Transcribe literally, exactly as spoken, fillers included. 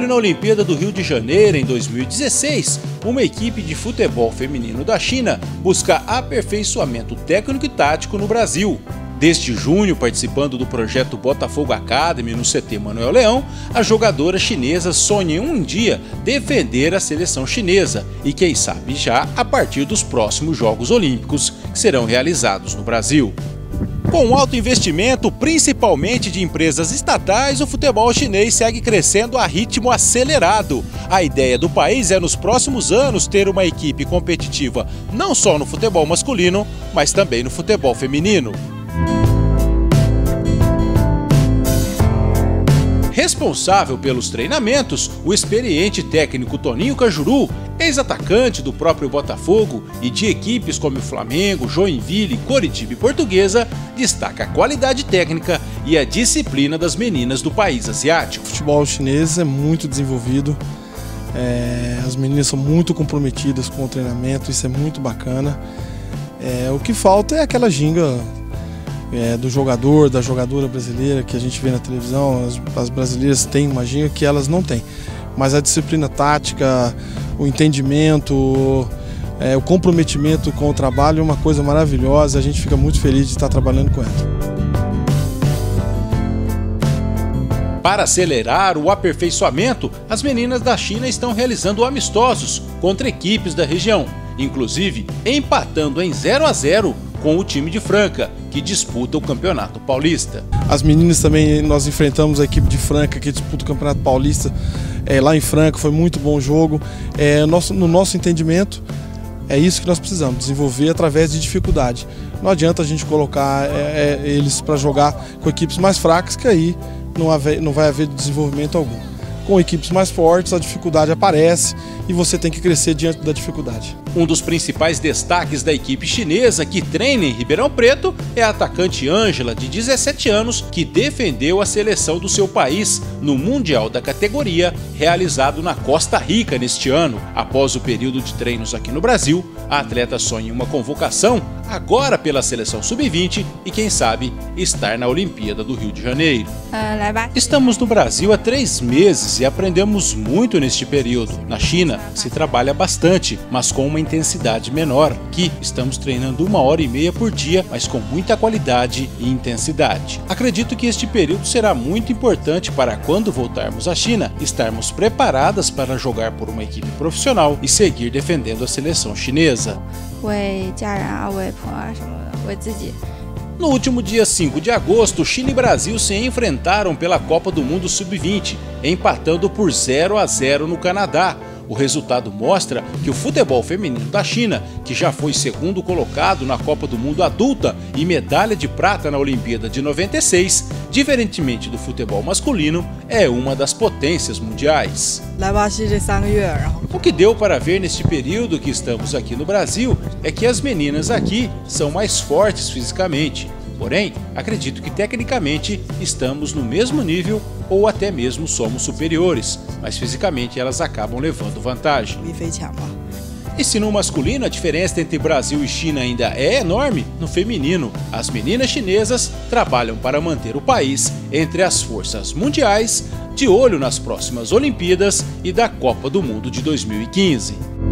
olho na Olimpíada do Rio de Janeiro em dois mil e dezesseis, uma equipe de futebol feminino da China busca aperfeiçoamento técnico e tático no Brasil. Desde junho, participando do projeto Botafogo Academy no C T Manuel Leão, as jogadoras chinesas sonham um dia defender a seleção chinesa e, quem sabe, já a partir dos próximos Jogos Olímpicos que serão realizados no Brasil. Com alto investimento, principalmente de empresas estatais, o futebol chinês segue crescendo a ritmo acelerado. A ideia do país é, nos próximos anos, ter uma equipe competitiva não só no futebol masculino, mas também no futebol feminino. Responsável pelos treinamentos, o experiente técnico Toninho Cajuru, ex-atacante do próprio Botafogo e de equipes como o Flamengo, Joinville, Coritiba e Portuguesa, destaca a qualidade técnica e a disciplina das meninas do país asiático. O futebol chinês é muito desenvolvido, é, as meninas são muito comprometidas com o treinamento, isso é muito bacana. É, o que falta é aquela ginga É, do jogador, da jogadora brasileira que a gente vê na televisão. As, as brasileiras têm uma ginga que elas não têm, mas a disciplina tática, o entendimento, é, o comprometimento com o trabalho é uma coisa maravilhosa. A gente fica muito feliz de estar trabalhando com ela. Para acelerar o aperfeiçoamento, as meninas da China estão realizando amistosos contra equipes da região, inclusive empatando em zero a zero com o time de Franca, que disputa o Campeonato Paulista. As meninas também, nós enfrentamos a equipe de Franca, que disputa o Campeonato Paulista é, lá em Franca, foi muito bom jogo. É, nosso, no nosso entendimento, é isso que nós precisamos, desenvolver através de dificuldade. Não adianta a gente colocar é, é, eles para jogar com equipes mais fracas, que aí não, haver, não vai haver desenvolvimento algum. Com equipes mais fortes, a dificuldade aparece e você tem que crescer diante da dificuldade. Um dos principais destaques da equipe chinesa que treina em Ribeirão Preto é a atacante Ângela, de dezessete anos, que defendeu a seleção do seu país no Mundial da categoria, realizado na Costa Rica neste ano. Após o período de treinos aqui no Brasil, a atleta sonha em uma convocação agora pela seleção sub vinte e, quem sabe, estar na Olimpíada do Rio de Janeiro. Estamos no Brasil há três meses e aprendemos muito neste período. Na China se trabalha bastante, mas com uma intensidade menor. Aqui estamos treinando uma hora e meia por dia, mas com muita qualidade e intensidade. Acredito que este período será muito importante para, quando voltarmos à China, estarmos preparadas para jogar por uma equipe profissional e seguir defendendo a seleção chinesa. No último dia cinco de agosto, Chile e Brasil se enfrentaram pela Copa do Mundo sub vinte, empatando por zero a zero no Canadá. O resultado mostra que o futebol feminino da China, que já foi segundo colocado na Copa do Mundo adulta e medalha de prata na Olimpíada de noventa e seis, diferentemente do futebol masculino, é uma das potências mundiais. O que deu para ver neste período que estamos aqui no Brasil é que as meninas aqui são mais fortes fisicamente. Porém, acredito que tecnicamente estamos no mesmo nível ou até mesmo somos superiores, mas fisicamente elas acabam levando vantagem. E se no masculino a diferença entre Brasil e China ainda é enorme, no feminino, as meninas chinesas trabalham para manter o país entre as forças mundiais, de olho nas próximas Olimpíadas e da Copa do Mundo de dois mil e quinze.